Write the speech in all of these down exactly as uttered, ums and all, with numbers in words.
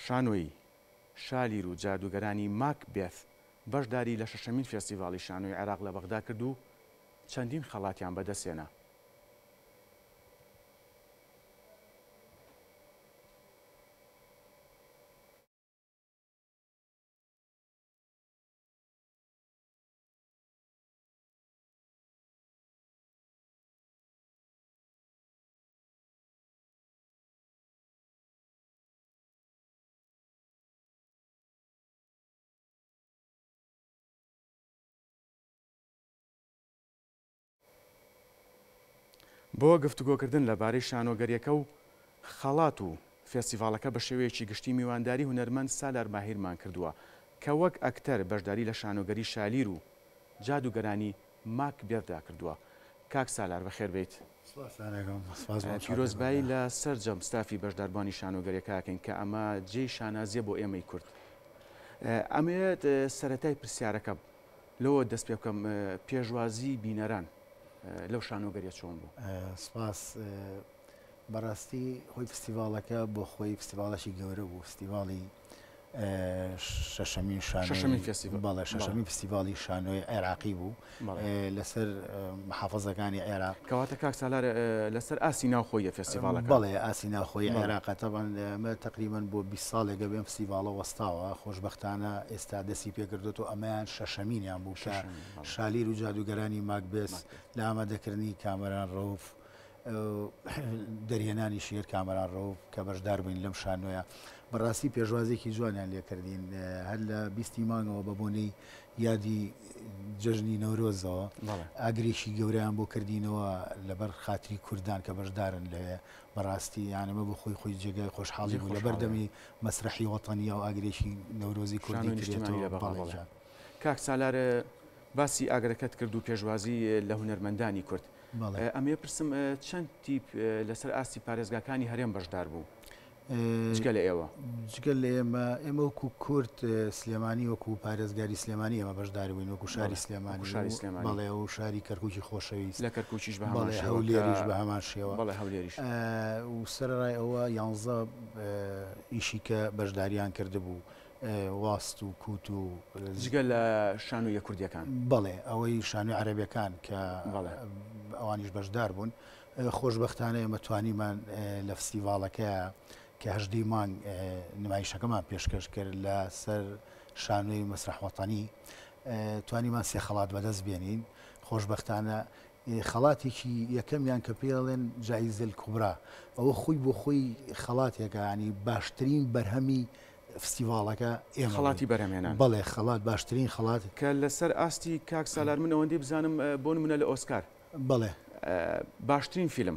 شانۆی شالیر و جادوگەرانی ماکبێت بەشداری لە شەشەمین فێستیڤاڵی شانۆی عێراق لە بەغدا کرد و چەندین خەڵاتیان بەدەستێنا. بۆ گفتوگۆکردن لەبارەی شانۆگەریەکە و خەڵات و فێستیڤاڵەکە بە شێوەیەکی گشتی میوانداری هونەرمەند سالار ماهیرمان کردووە کە وەک ئەکتەر بەشداری لە شانۆگەری شالیر و جادوگەرانی ماکبێتدا کردووە. کاک سالار بەخێربێیت. پیرۆزبایی لە سەرجەم ستافی بەشداربوانی شانۆگەریەکەکەین کە ئەمە جێی شانازیە بۆ ئێمەی کورد. ئەمەوێت سەرەتای پرسیارەکە لەوە دەست پێ بکەم پێشوازی بینەران لەو شانۆگەریە چۆن بوو؟ سپاس. بەڕاستی خۆی فستیڤاڵەکە بۆ خۆی فستیڤاڵەشی گەورە بوو. فستیڤاڵی شەشەمین بەڵێ شەشەمین فستیڤاڵی شانۆی عێراقی بوو لەسەر محافەزەکانی عێراق. کەواتە کاک سالار لەسەر ئاسی ناوخۆیە فستیڤاڵەکە؟ بەڵێ ئاسی ناوخۆی عێراقە. تەبەن ئەمە تقریباً بۆ بیست ساڵێکە بێم فستیڤاڵە وەستاوە. خۆشبەختانە ئێستا دەستی پێکردوێت و ئەمەیان شەشەمینیان بوو کە شالیر و جادوگەرانی ماکبێت لە ئامادەکردنی کامەران ڕەوف دەرهێنانی شێر کامەران ڕەوف کە بەشدار بووین لەم شانۆیە. بەڕاستی پێشوازێکی جوانیان لێکردین. هەر لە بیستی مانگەوە بە بۆنەی یادی جەژنی نەورۆزەوە ئاگرێکی گەورەیان بۆ کردینەوە لەبەر خاتری کوردان کە بەشدارن لەوێ. بەڕاستی یانەمە بۆ خۆی خۆی جێگای خۆشحاڵی بوو لە بەردەمی مەسرحی وەتەنیە و ئاگرێکی نەورۆزی کوردی کرێتەوە. کاک سالار باسی ئاگرەکەت کرد و پێشوازی لە هونەرمەندانی کورد. ئەمێ پرسم چەند تیپ لەسەر ئاستی پارێزگاکانی هەرێم بەشدار بوو جگە لە ئێوە؟ جگە لە ئێمە ئێمە وەکو کورد سلێمانی وەکو پارێزگاری سلێمانی ئەمە بەشدار بووین وەکو شاری سلێمانی بەڵێ و شاری کەرکووکی خۆشەویست لە کەرکووکیش بە هەولێریش بە هەمان شێوە بەڵێ هەولێریش و سەرڕای ئەوە یانزە ئیشی کە بەشداریان کرده بوو واست و کووت و جگە لە شانۆیە کوردیەکان. بەڵێ ئەوەی شانۆی عەرەبیەکان کە ئەوانیش بەشدار بوون. خۆشبەختانە ئێمە توانیمان لە فستیڤاڵەکە کە هەژدەی مانگ نمایشەکەمان پێشکەش کرد لە سەر شانۆی مەسرح وەتەنی توانیمان سێ خەڵات بەدەست بێنین. خۆشبەختانە خەڵاتێکی یەکەمیان کە پێڵێن جایزەل کوبرا ئەوە خۆی بۆ خۆی خەڵاتێکە ینی باشترین بەرهەمی فستیڤاڵەکە ئێمە خەڵاتی بەرهەمێنان. بەڵێ خەڵات باشترین خەڵات کە لەسەر ئاستی کاک سالار من ئەوەندەی بزانم بۆ نمونە لە ئۆسکار بەڵێ باشترین فیلم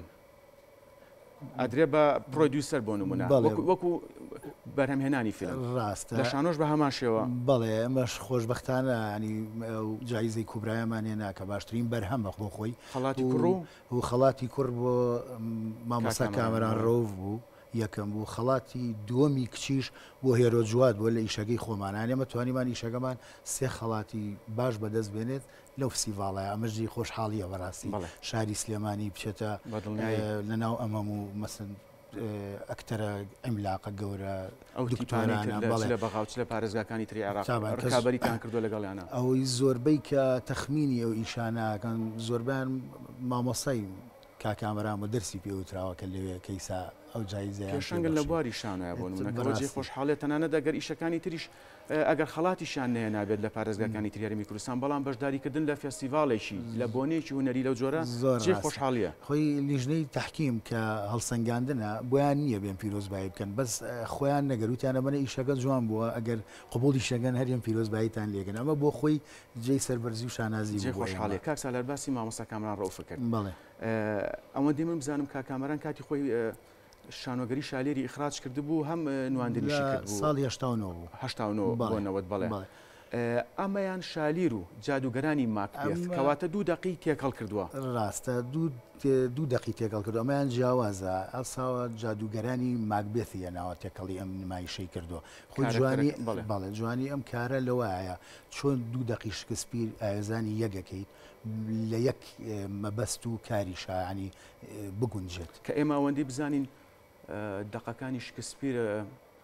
ئەدرێ بە پرۆدیوسەر بۆ نمونە وەکو بەرهەمهێنانی فیلم ڕاستە لە شانۆش بە هەمان شێوە. بەڵێ ئەمەش خۆشبەختانە ینی جایزەی کوبرایەمان هێنا کە باشترین بەرهەمە بۆ خۆی خەڵاتی کوڕ و خەڵاتی کوڕ بۆ مامۆستا کامەران ڕەوف بوو یەکەم بوو. خەڵاتی دووەمی کچیش بۆ هێرۆ جواد بۆ لە ئیشەکەی خۆمانان ئێمە توانیمان ئیشەکەمان سێ خەڵاتی باش بەدەست بێنێت لەو فستیڤاڵە. ئەمەژی خۆشحاڵیە بەڕاستی شاری سلێمانی بچێتە لەناو ئەمەم و مەسن ئەکتەرە ئەملاقە گەورە ئەو لە بەغاوچ لە پارێزگاکانی تری عێراق ڕکابەریتان کردووە لەگەڵیانە. ئەوەی زۆربەی کە تەخمینی ئەو ئیشانەکەن زۆربیان مامۆسای کاکامەران و دەرسی پێوتراوە کە لەوێ کەیسا ئەو جایزە پێشەنگن لە بواری شانۆیە بۆ نمونەکەوەجێ خۆشحاڵێت تەنانەت دەگەر ئیشەکانی تریش ئەگەر خەڵاتیشان نەیە نابێت لە پارێزگاکانی تری هەرێمی کوردستان بەڵام بەشداریکردن لە فێستیڤاڵێکی لە بۆنەیەکی هونەری لەو جۆرە جێ خۆشحاڵیە. خۆی لیژنەی تەحکیم کە هەڵسەنگاندنە بۆیان نییە بێن پیرۆزبایی بکەن بەس خۆیان نەگەروتیانە بنە ئیشەکە جوان بووە ئەگەر قبوڵی شەگەن هەرێم پیرۆزباییتان لێگەن ئەمە بۆ خۆی جێی سەربەرزی و شانازی جێ خۆشحاڵیە. کاک سالار باسی مامۆستا کامەران ڕەوف کرد. بەڵێ ئەوەندەی من بزانم کاکامەران کاتی خۆی شانۆگەری شالێری ئیخراج کرده بوو هەم نواندنیشی کرد بوو ساڵی هەشتا و نۆ بوو هەشتا و نۆ بۆنەوەت بەڵێ ئەمەیان شالیر و جادوگەرانی ماکبێت کەواتە دوو دەقی تێکەڵ کردووە. ڕاستە دوو دەقی تێکەڵ کردو ئەمەیان جیاوازە ئەساوە جادوگەرانی ماکبێتیە ناوە تێکەڵی ئەم نمایشەی کردووە. خۆی جوانی بەڵێ جوانی ئەم کارە لەوەیە چۆن دوو دەقی شکسپیر ئاێزانی یەکەکەیت لە یەک مەبەست و کاری شایانی بگونجێت کە ئێمە ئەوەندەی بزانین دەقەکانی شکسپیر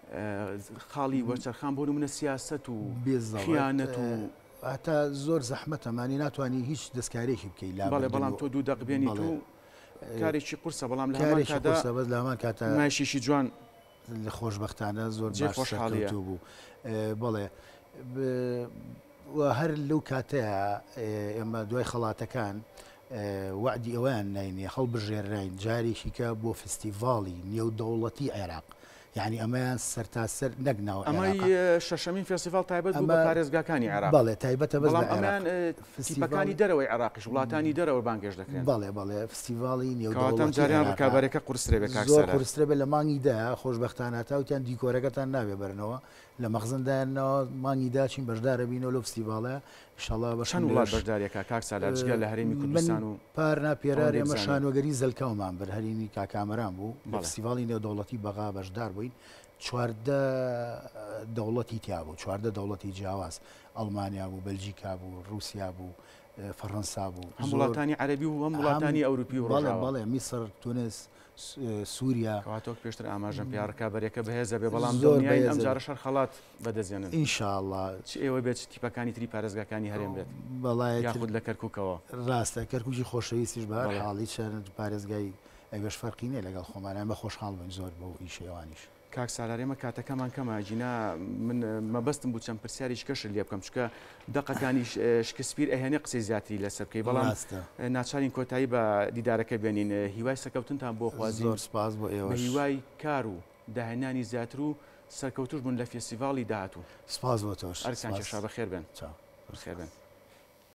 خاڵی وەچەرخان بۆ نمونە سیاست و بێزەڵەت خیانەت و هەتا زۆر زەحمەتەمانی ناتوانانی هیچ دەستکارێکی بکەیت لا بەڵێ بەڵام تۆ دوو دەقبێنی تو کارێکی قورسە بەڵام لە هەمان کادا بەس لە هەمان کاتە مایشیشی جوان لە خۆشبەختانە زۆر خۆشحاڵیە بوو بەڵێ هەر لەو کاتەیە ئێمە دوای خەڵاتەکان وعدی ئەویان نینێ هەڵبژێڕین جارێکی کە بۆ فستیڤاڵی نێودەوڵەتی عێراق یعنی ئەمەیان سەرتاسەر نەگناوە ئەمەی شەشەمین فستیڤاڵ تایبەت بوو بە پارێزگاکانی عێراق بەڵێ تایبەتە بەس ئەمان تیپەکانی دەرەوەی عێراقیش وڵاتانی دەرەوە بانگێژ دەکرێن بەڵێ بەڵێ فستیڤاڵی نێودەوڵەتی جاریان ڕکابارەکە قورسرێ بێ زۆر قورسرە بێ لە مانگیدا خۆشبەختانە تاوتیان دیکۆرەکەتان نابێ بەرنەوە لە مەخزندایانەوە مانگیدا چین بەشدارە بینەوە لە فستیڤاڵە ئینشاڵڵا بە چەند وڵات بەشداریەکە کاک سالار جگە لە هەرێمی کوردستان و پارنا پێرار ئێمە شانۆگەری زەلکەومان بەر هەرێمی کاکامەران بوو لە فستیڤاڵی نێودەوڵەتی بەغا بەشدار بووین چواردە دەوڵەتی تیا بوو چواردە دەوڵەتی جیاواز ئەڵمانیا بوو بەلژیکا بوو رووسیا بوو فەڕەنسا بوو هەم وڵاتانی عەرەبی و هەم وڵاتانی ئەوروپی و ڕۆژاوە بەڵێ میسر تونس سووریا کەواتۆ پێشتر ئاماژەم پێ ڕکابەرێکە بەهێزە بێ بەڵام دڵنیاین ئەم جارە شەر خەڵات بەدەستێنن ئینشاءڵڵا چ ئێوە بێت تیپەکانی تری پارێزگاکانی هەرێم بێت بەڵای یاخود لە کەرکووکەوە ڕاستە کەرکووکی خۆشەویستیش بە حاڵی چەند پارێزگای ئەوێش فەرقی نیە لەگەڵ خۆمانیان بە خۆشحاڵ بن زۆر بۆ ئیشێوانیش کاک سالار ئێمە کاتەکەمان کەمە ژینا من مەبەستم بوو چەند پرسیاریش کەشر لێ بکەم چکە دقەکانی شکسپیر ئەهێنێ قسەی زیاتری لەسەر بکەی بەڵام ناچارین کۆتایی بە دیدارەکە بێنین هیوای سەرکەوتنتان بۆ خوازی زۆر سپاس بۆ ئێوە هیوای کار و داهێنانی زیاتر و سەرکەوتوش بوون لە فێستیڤاڵی داهاتوو سپاس بۆ تۆش ئەرکان کێشا بەخێر بن بەخێر بن